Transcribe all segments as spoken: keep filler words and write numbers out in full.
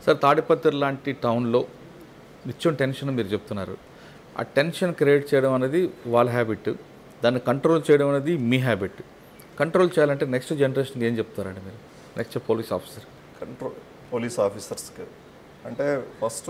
Sir Tadipatri లాంటి టౌన్లో నిత్యం టెన్షన్ మీరు చెప్తున్నారు. ఆ టెన్షన్ క్రియేట్ చేయడం అనేది వాళ్ళ హ్యాబిట్, దాన్ని కంట్రోల్ చేయడం అనేది మీ హ్యాబిట్. కంట్రోల్ చేయాలంటే నెక్స్ట్ జనరేషన్కి ఏం చెప్తారండి మీరు, next police officer? Control police ఆఫీసర్స్కి అంటే ఫస్ట్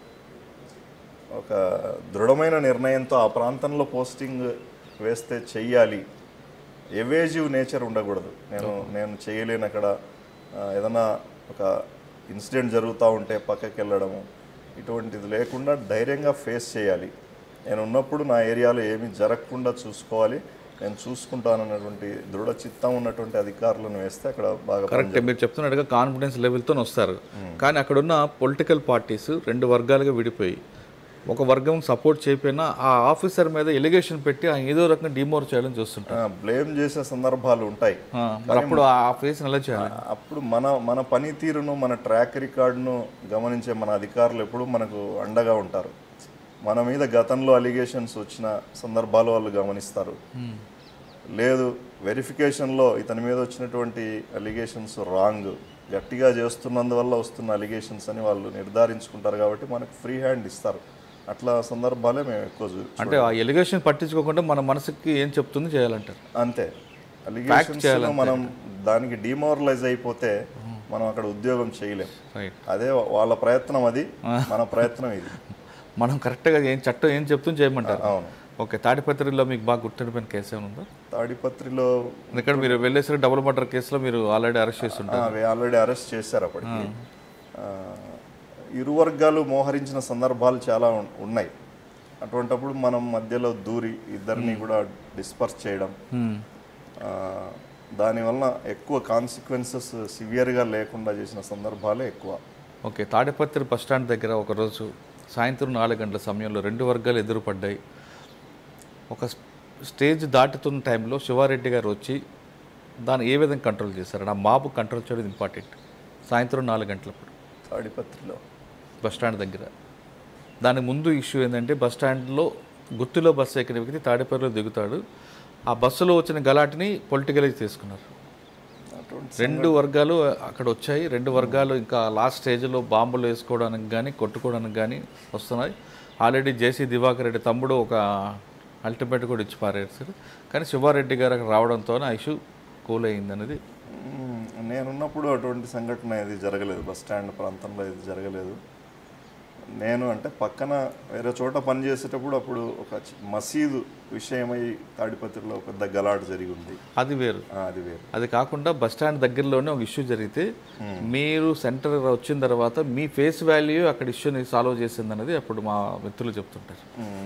ఒక దృఢమైన నిర్ణయంతో ఆ ప్రాంతంలో పోస్టింగ్ వేస్తే చెయ్యాలి. ఎవేజివ్ నేచర్ ఉండకూడదు. నేను నేను చేయలేను అక్కడ ఏదైనా ఒక ఇన్సిడెంట్ జరుగుతూ ఉంటే పక్కకి వెళ్ళడము ఇటువంటిది లేకుండా ధైర్యంగా ఫేస్ చేయాలి. నేను ఉన్నప్పుడు నా ఏరియాలో ఏమీ జరగకుండా చూసుకోవాలి, నేను చూసుకుంటానన్నటువంటి దృఢ చిత్తం ఉన్నటువంటి అధికారులను వేస్తే అక్కడ బాగా కరెక్ట్. మీరు చెప్తున్నట్టుగా కాన్ఫిడెన్స్ లెవెల్తో వస్తారు. కానీ అక్కడున్న పొలిటికల్ పార్టీస్ రెండు వర్గాలుగా విడిపోయి ఒక వర్గం సపోర్ట్ చేయకపోయినా ఆ ఆఫీసర్ మీద ఎలిగేషన్ పెట్టి ఆయన ఏదో రకంగా డిమోర్ చేయడం చూస్తుంటారు, బ్లేమ్ చేసే సందర్భాలు ఉంటాయి. అప్పుడు ఆ ఫేస్ ఎలా చేయాలి? అప్పుడు మన మన పనితీరును మన ట్రాక్ రికార్డును గమనించే మన అధికారులు ఎప్పుడు మనకు అండగా ఉంటారు. మన మీద గతంలో అలిగేషన్స్ వచ్చిన సందర్భాలు వాళ్ళు గమనిస్తారు. లేదు వెరిఫికేషన్లో ఇతని మీద వచ్చినటువంటి అలిగేషన్స్ రాంగ్, గట్టిగా చేస్తున్నందువల్ల వస్తున్న అలిగేషన్స్ అని వాళ్ళు నిర్ధారించుకుంటారు. కాబట్టి మనకు ఫ్రీ హ్యాండ్ ఇస్తారు. అట్లా సందర్భాలే మేము ఎక్కువ అంటే ఆ ఎలిగేషన్ పట్టించుకోకుండా మన మనసుకి ఏం చెప్తుంది చేయాలంటారు అంతే. అలిగేషన్స్ మనం దానికి డిమోరలైజ్ అయిపోతే మనం అక్కడ ఉద్యోగం చేయలేం. అదే వాళ్ళ ప్రయత్నం, అది మన ప్రయత్నం ఇది. మనం కరెక్ట్గా ఏం చట్టం ఏం చెప్తుంది చేయమంటారు. అవును. ఓకే. తాడిపత్రిలో మీకు బాగా గుర్తుండిపోయిన కేసు ఏమైనా ఉందా? తాడిపత్రిలో ఇక్కడ మీరు వెళ్ళేసరికి డబుల్ మర్డర్ కేసులో మీరు ఆల్రెడీ అరెస్ట్ చేస్తుంటారు. ఆల్రెడీ అరెస్ట్ చేశారు. అప్పటికి ఇరు వర్గాలు మోహరించిన సందర్భాలు చాలా ఉన్నాయి. అటువంటప్పుడు మనం మధ్యలో దూరి ఇద్దరిని కూడా డిస్పర్స్ చేయడం, దానివల్ల ఎక్కువ కాన్సిక్వెన్సెస్ సివియర్గా లేకుండా చేసిన సందర్భాలే ఎక్కువ. ఓకే. తాడిపత్రి బస్టాండ్ దగ్గర ఒకరోజు సాయంత్రం నాలుగు గంటల సమయంలో రెండు వర్గాలు ఎదురుపడ్డాయి. ఒక స్టేజ్ దాటుతున్న టైంలో శివారెడ్డి గారు వచ్చి దాన్ని ఏ విధంగా కంట్రోల్ చేశారు? ఆ మాబు కంట్రోల్ చేయడం ఇంపార్టెంట్. సాయంత్రం నాలుగు గంటలప్పుడు తాడిపత్రిలో బస్టాండ్ దగ్గర. దాని ముందు ఇష్యూ ఏంటంటే బస్టాండ్లో గుత్తిలో బస్సు ఎక్కిన వ్యక్తి తాడిపత్రిలో దిగుతాడు. ఆ బస్సులో వచ్చిన గలాటిని పొలిటికల్గా తీసుకున్నారు. రెండు వర్గాలు అక్కడ వచ్చాయి. రెండు వర్గాలు ఇంకా లాస్ట్ స్టేజ్లో బాంబులు వేసుకోవడానికి కానీ కొట్టుకోవడానికి కానీ వస్తున్నాయి. ఆల్రెడీ జేసీ దివాకర్ రెడ్డి తమ్ముడు ఒక అల్టిమేట్ కూడా ఇచ్చి పారేసారు. కానీ శివారెడ్డి గారు అక్కడ రావడంతో ఆ ఇష్యూ కూల్ అయింది అనేది. నేనున్నప్పుడు అటువంటి సంఘటన ఇది జరగలేదు. బస్ స్టాండ్ ప్రాంతంలో ఇది జరగలేదు. నేను అంటే పక్కన వేరే చోట పనిచేసేటప్పుడు అప్పుడు ఒక మసీదు విషయమై తాడిపత్రిలో పెద్ద గలాట్ జరిగి ఉంది. అది వేరు. అది వేరు. అది కాకుండా బస్ స్టాండ్ దగ్గరలోనే ఒక ఇష్యూ జరిగితే మీరు సెంటర్ వచ్చిన తర్వాత మీ ఫేస్ వాల్యూ అక్కడ ఇష్యూని సాల్వ్ చేసింది అనేది అప్పుడు మా మిత్రులు చెప్తుంటారు.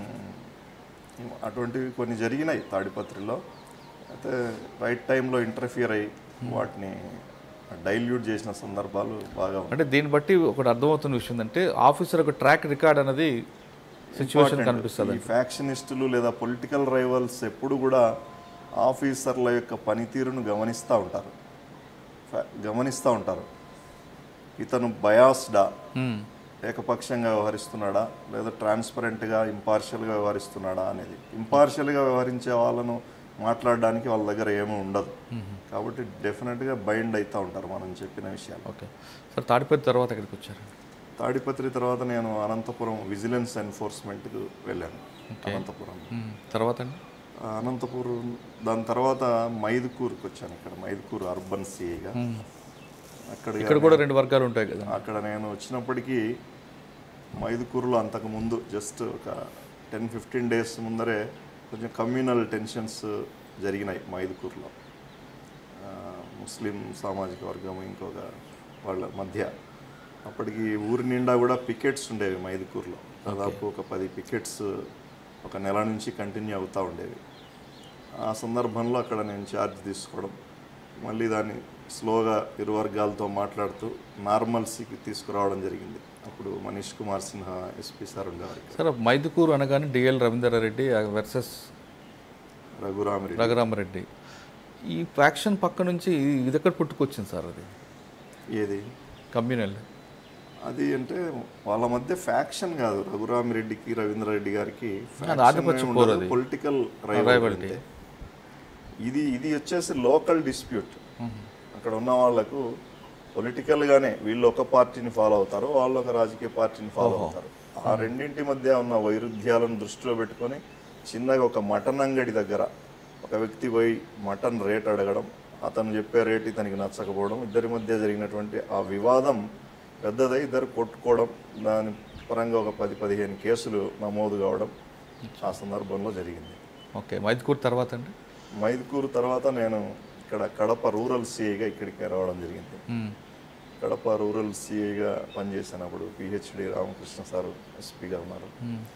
అటువంటివి కొన్ని జరిగినాయి తాడిపత్రిలో. అయితే రైట్ టైంలో ఇంటర్ఫియర్ అయ్యి వాటిని డైల్యూట్ చేసిన సందర్భాలు బాగా. అంటే దీన్ని బట్టి ఒకటి అర్థమవుతున్న విషయం ఏంటంటే ఆఫీసర్ ఒక ట్రాక్ రికార్డ్ అనేది సిచ్యువేషన్ కనిపిస్తుంది. ఈ ఫ్యాక్షనిస్టులు లేదా పొలిటికల్ రైవల్స్ ఎప్పుడు కూడా ఆఫీసర్ల యొక్క పనితీరును గమనిస్తూ ఉంటారు గమనిస్తూ ఉంటారు ఇతను బయాస్డా, ఏకపక్షంగా వ్యవహరిస్తున్నాడా లేదా ట్రాన్స్పరెంట్గా ఇంపార్షియల్గా వ్యవహరిస్తున్నాడా అనేది. ఇంపార్షియల్గా వ్యవహరించే వాళ్ళను మాట్లాడడానికి వాళ్ళ దగ్గర ఏమీ ఉండదు. కాబట్టి డెఫినెట్గా బైండ్ అవుతూ ఉంటారు మనం చెప్పిన విషయాలు. Okay sir. తాడిపత్రి తర్వాత ఎక్కడికి వచ్చారు? తాడిపత్రి తర్వాత నేను అనంతపురం విజిలెన్స్ ఎన్ఫోర్స్మెంట్కి వెళ్ళాను. అనంతపురం తర్వాత అనంతపురం దాని తర్వాత మైదుకూరుకి వచ్చాను. ఇక్కడ మైదుకూరు అర్బన్ సిఐగా. అక్కడ ఇక్కడ కూడా రెండు వర్గాలు ఉంటాయి కదా. అక్కడ నేను వచ్చినప్పటికీ మైదుకూరులో అంతకుముందు జస్ట్ ఒక టెన్ ఫిఫ్టీన్ డేస్ ముందరే కొంచెం కమ్యూనల్ టెన్షన్స్ జరిగినాయి మైదుకూరులో. ముస్లిం సామాజిక వర్గం ఇంకొక వాళ్ళ మధ్య. అప్పటికి ఊరి నిండా కూడా పికెట్స్ ఉండేవి మైదుకూరులో. దాదాపు ఒక పది పికెట్స్ ఒక నెల నుంచి కంటిన్యూ అవుతూ ఉండేవి. ఆ సందర్భంలో అక్కడ నేను ఛార్జ్ తీసుకోవడం, మళ్ళీ దాన్ని స్లోగా ఇరు వర్గాలతో మాట్లాడుతూ నార్మల్సీకి తీసుకురావడం జరిగింది. అప్పుడు మనీష్ కుమార్ సిన్హా ఎస్పీ సార్ ఉండేవారు. సార్ మైదుకూరు అనగానే డిఎల్ రవీంద్రారెడ్డి వర్సెస్ రఘురామరెడ్డి రఘురామరెడ్డి ఈ ఫ్యాక్షన్ పక్క నుంచి ఇది ఎక్కడ పుట్టుకొచ్చింది సార్? అది ఏది కమ్యూనల్ అది అంటే వాళ్ళ మధ్య ఫ్యాక్షన్ కాదు. రఘురామరెడ్డికి రవీంద్రారెడ్డి గారికి పొలిటికల్ రైవల్టీ. ఇది ఇది వచ్చేసి లోకల్ డిస్ప్యూట్. అక్కడ ఉన్న వాళ్లకు పొలిటికల్గానే వీళ్ళు ఒక పార్టీని ఫాలో అవుతారు, వాళ్ళు ఒక రాజకీయ పార్టీని ఫాలో అవుతారు. ఆ రెండింటి మధ్య ఉన్న వైరుధ్యాలను దృష్టిలో పెట్టుకొని చిన్నగా ఒక మటన్ అంగడి దగ్గర ఒక వ్యక్తి పోయి మటన్ రేట్ అడగడం, అతను చెప్పే రేట్ ఇతనికి నచ్చకపోవడం, ఇద్దరి మధ్య జరిగినటువంటి ఆ వివాదం పెద్దదై ఇద్దరు కొట్టుకోవడం, దాని పరంగా ఒక పది పదిహేను కేసులు నమోదు కావడం ఆ సందర్భంలో జరిగింది. ఓకే, మైదుకూరు తర్వాత అండి? మైదుకూరు తర్వాత నేను ఇక్కడ కడప రూరల్ సిఐగా ఇక్కడికి రావడం జరిగింది. కడప రూరల్ సిఐగా పనిచేసినప్పుడు పిహెచ్డి రామకృష్ణ సారు ఎస్పీగా ఉన్నారు.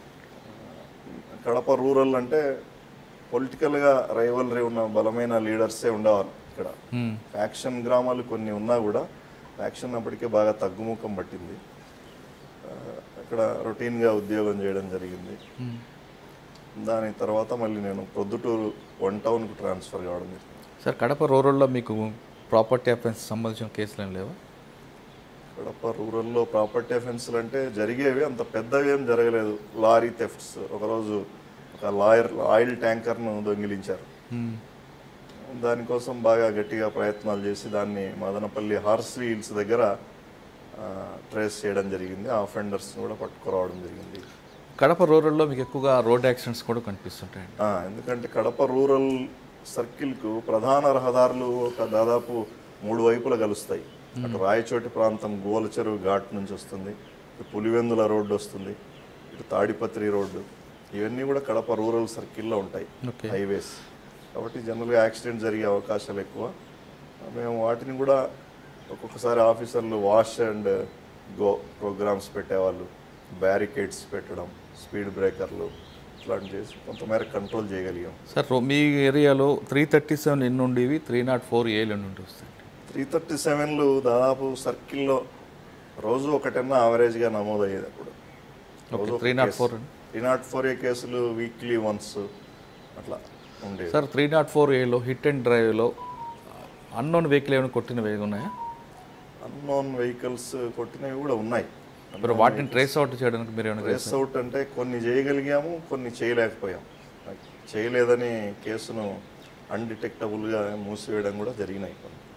కడప రూరల్ అంటే పొలిటికల్గా రైవలరీ ఉన్న బలమైన లీడర్సే ఉండేవారు ఇక్కడ. ఫ్యాక్షన్ గ్రామాలు కొన్ని ఉన్నా కూడా ఫ్యాక్షన్ అప్పటికే బాగా తగ్గుముఖం పట్టింది. అక్కడ రొటీన్గా ఉద్యోగం చేయడం జరిగింది. దాని తర్వాత మళ్ళీ నేను ప్రొద్దుటూరు వన్ టౌన్కు ట్రాన్స్ఫర్ కావడం జరిగింది. సార్, కడప రూరల్లో మీకు ప్రాపర్టీ అఫెన్స్ సంబంధించిన కేసులు ఏం లేవా? కడప రూరల్లో ప్రాపర్టీ అఫెన్స్లు అంటే జరిగేవి, అంత పెద్దవి ఏం జరగలేదు. లారీ థెఫ్ట్స్, ఒకరోజు ఒక లాయర్ ఆయిల్ ట్యాంకర్ను దొంగిలించారు. దానికోసం బాగా గట్టిగా ప్రయత్నాలు చేసి దాన్ని మదనపల్లి హార్స్ వీల్స్ దగ్గర ట్రేస్ చేయడం జరిగింది. ఆ అఫెండర్స్ని కూడా పట్టుకురావడం జరిగింది. కడప రూరల్లో మీకు ఎక్కువగా రోడ్ యాక్సిడెంట్స్ కూడా కనిపిస్తుంటాయండి. ఎందుకంటే కడప రూరల్ సర్కిల్కు ప్రధాన రహదారులు ఒక దాదాపు మూడు వైపులా కలుస్తాయి. అటు రాయచోటి ప్రాంతం గోలచెరువు ఘాట్ నుంచి వస్తుంది, ఇటు పులివెందుల రోడ్డు వస్తుంది, ఇటు తాడిపత్రి రోడ్డు, ఇవన్నీ కూడా కడప రూరల్ సర్కిల్లో ఉంటాయి హైవేస్. కాబట్టి జనరల్గా యాక్సిడెంట్ జరిగే అవకాశాలు ఎక్కువ. మేము వాటిని కూడా ఒక్కొక్కసారి ఆఫీసర్లు వాష్ అండ్ గో ప్రోగ్రామ్స్ పెట్టేవాళ్ళు, బ్యారికేడ్స్ పెట్టడం, స్పీడ్ బ్రేకర్లు ఇట్లాంటి చేసి కొంతమేర కంట్రోల్ చేయగలిగాం. సార్, మీ ఏరియాలో త్రీ థర్టీ సెవెన్ ఎన్ని ఉండేవి, త్రీ నాట్ ఫోర్ ఏలు నుండి వస్తాయి? త్రీ థర్టీ సెవెన్లు దాదాపు సర్కిల్లో రోజు ఒకటన్నా యావరేజ్గా నమోదయ్యేది. అప్పుడు three naught four three naught four A కేసులు వీక్లీ వన్స్ అట్లా ఉండేది. సార్, త్రీ నాట్ ఫోర్ ఏలో హిట్ అండ్ డ్రైవ్లో అన్నోన్ వెహికల్ ఏమైనా కొట్టినవి ఉన్నాయా? అన్నోన్ వెహికల్స్ కొట్టినవి కూడా ఉన్నాయి. మరి వాటిని ట్రేస్ అవుట్ చేయడానికి మీరు ఏమైనా? ట్రేస్ అవుట్ అంటే కొన్ని చేయగలిగాము, కొన్ని చేయలేకపోయాం. చేయలేదని కేసును అన్డిటెక్టబుల్గా మూసివేయడం కూడా జరిగినాయి.